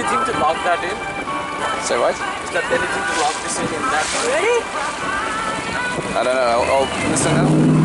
anything to lock that in? Say what? Is there anything to lock this in that? Ready? I don't know. I'll listen now.